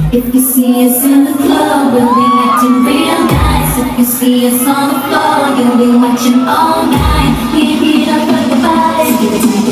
If you see us in the club, we'll be acting real nice. If you see us on the floor, you'll be watching all night. Get it up with the body.